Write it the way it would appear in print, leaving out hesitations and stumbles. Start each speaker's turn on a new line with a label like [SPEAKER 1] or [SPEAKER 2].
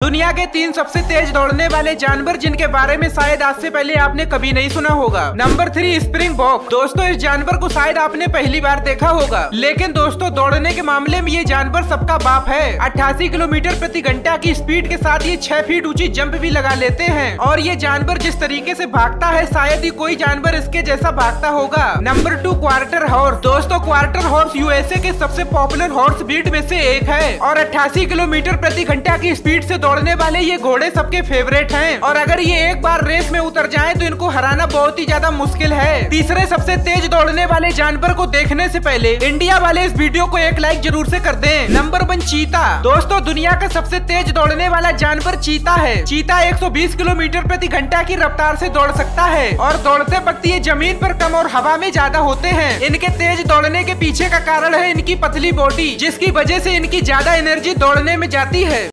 [SPEAKER 1] दुनिया के 3 सबसे तेज दौड़ने वाले जानवर जिनके बारे में शायद आज से पहले आपने कभी नहीं सुना होगा। Number 3 springbok. दोस्तों इस जानवर को शायद आपने पहली बार देखा होगा, लेकिन दोस्तों दौड़ने के मामले में ये जानवर सबका बाप है। 88 किलोमीटर प्रति घंटा की स्पीड के साथ ये 6 फीट ऊंची जंप भी लगा लेते हैं और ये जानवर जिस तरीके से भागता है शायद ही कोई जानवर इसके जैसा भागता होगा। Number 2 quarter horse. दोस्तों क्वार्टर हॉर्स यूएसए के सबसे पॉपुलर हॉर्स ब्रीड में से एक है और 88 किलोमीटर प्रति घंटा की स्पीड से दौड़ने वाले ये घोड़े सबके फेवरेट हैं और अगर ये एक बार रेस में उतर जाएं तो इनको हराना बहुत ही ज्यादा मुश्किल है। तीसरे सबसे तेज दौड़ने वाले जानवर को देखने से पहले इंडिया वाले इस वीडियो को एक लाइक जरूर से कर दें। नंबर 1 चीता। दोस्तों दुनिया का सबसे तेज दौड़ने वाला जानवर चीता है। चीता 120 किलोमीटर प्रति घंटा की रफ्तार से दौड़ सकता है और दौड़ते वक्त ये जमीन पर कम और हवा में ज्यादा होते हैं। इनके तेज दौड़ने के पीछे का कारण है इनकी पतली बॉडी, जिसकी वजह से इनकी ज्यादा एनर्जी दौड़ने में जाती है।